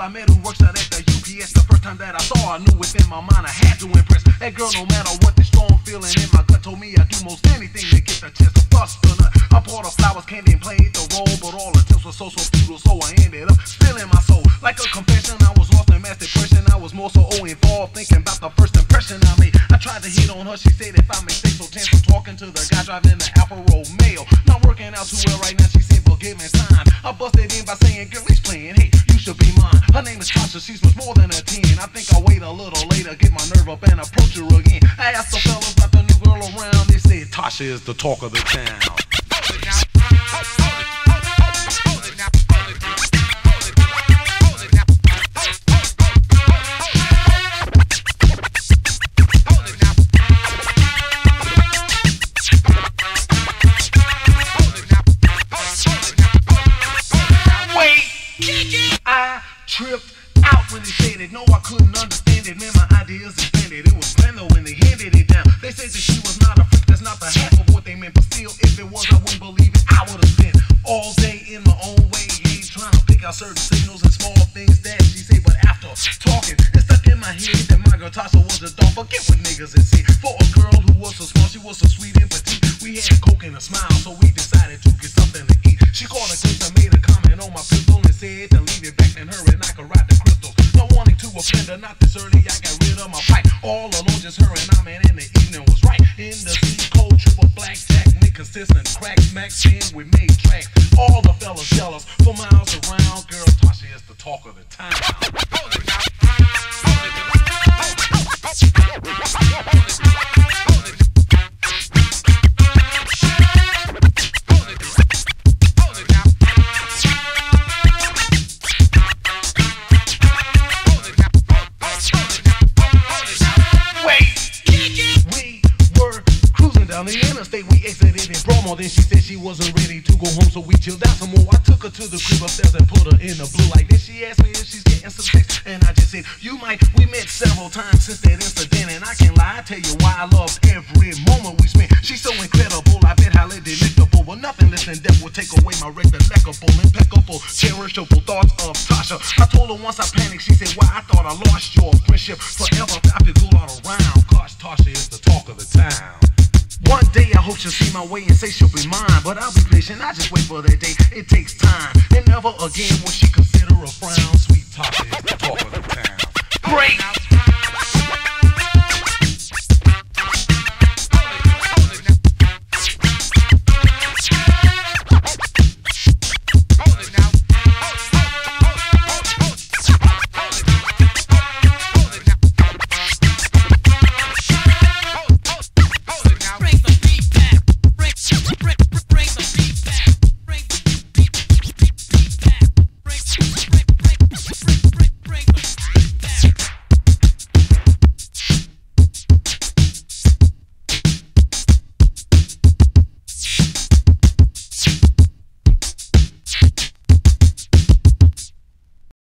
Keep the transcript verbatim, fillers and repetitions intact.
I met who works out at the U P S. The first time that I saw her, I knew within my mind I had to impress. That girl, no matter what the strong feeling in my gut told me I'd do most anything to get the chance to bust her nut. I bought her flowers, candy, and played the role, but all attempts were so, so futile, so I ended up spilling my soul. Like a confession, I was lost in mass depression. I was more so involved, thinking about the first impression I made. I tried to hit on her, she said if I may say so, chance of talking to the guy driving the Alfa Romeo. Not working out too well right now, she said forgive me, sign. I busted in by saying, girl, he's playing, hey, you should be mine. Her name is Tosha, she's much more than a ten. I think I'll wait a little later, get my nerve up and approach her again. I asked the fellas about the new girl around, they said Tosha is the talk of the town. I tripped out when they said it. No, I couldn't understand it. Man, my ideas expanded. It was planned though when they handed it down. They said that she was not a freak. That's not the half of what they meant. But still, if it was, I wouldn't believe it. I would have spent all day in my own way, yeah, trying to pick out certain signals and small things that she said. But after talking, it stuck in my head that my girl Tosha was a dog. Forget what niggas had said. For a girl who was so small, she was so sweet and petite. We had a coke and a smile, so we decided to get something to eat. She called a glimpse and made a comment on my pistol and said to leave it back in her and I could ride the crystals. Not wanting to offend her, not this early, I got rid of my pipe. All alone, just her and I, man, and the evening was right. In the sea, cold, triple blackjack, make consistent crack, smack, sin, we made tracks. All the fellas jealous, for miles around. Girl, Tosha is the talk of the town. Hold it now. Hold it now. Down the interstate, we exited in Bromo. Then she said she wasn't ready to go home, so we chilled out some more. I took her to the crib upstairs and put her in the blue light. Then she asked me if she's getting some sex, and I just said, you might. We met several times since that incident, and I can't lie, I tell you why I loved every moment we spent. She's so incredible, I bet highly delectable, but nothing less than death will take away my recollectable, impeccable, cherishable thoughts of Tosha. I told her once I panicked, she said, why? I thought I lost your friendship forever. I could go all around. Gosh, Tosha is the talk of the town. One day I hope she'll see my way and say she'll be mine, but I'll be patient, I just wait for that day. It takes time, and never again will she consider a frown. Sweet Tosha is the talk of the town. Break!